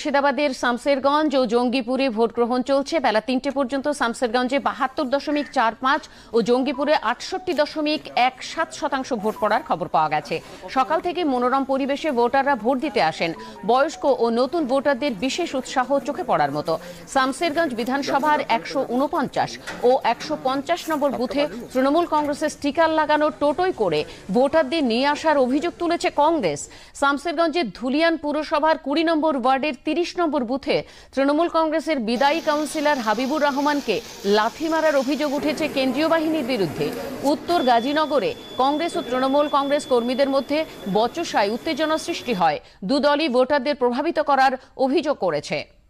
মুর্শিদাবাদের শামসেরগঞ্জ ও জঙ্গিপুরে ভোট গ্রহণ চলছে। বেলা ৩টে পর্যন্ত শামসেরগঞ্জে ৭২.৪৫ ও জঙ্গিপুরে ৬৮.১৭% ভোট পড়ার খবর পাওয়া গেছে। সকাল থেকে মনোরম পরিবেশে ভোটাররা ভোট দিতে আসেন। বয়স্ক ও নতুন ভোটারদের বিশেষ উৎসাহ চোখে পড়ার মতো। শামসেরগঞ্জ বিধানসভার ১৪৯ ও ১৫০ নম্বর বুথে তৃণমূল কংগ্রেসের স্টিকার লাগানো টোটোয় করে ভোটারদের নিয়ে আসার অভিযোগ তুলেছে কংগ্রেস। শামসেরগঞ্জের ধুলিয়ান পুরসভার ২০ নম্বর ওয়ার্ডের ৩০ নম্বর বুথে তৃণমূল কংগ্রেসের বিদায়ী কাউন্সিলর হাবিবুর রহমানকে লাথি মারার অভিযোগ উঠেছে কেন্দ্রীয় বাহিনীর বিরুদ্ধে। উত্তর গাজীনগরে কংগ্রেস ও তৃণমূল কংগ্রেস কর্মীদের মধ্যে বচসায় উত্তেজনা সৃষ্টি হয়। দুদলই ভোটারদের প্রভাবিত করার অভিযোগ করেছে।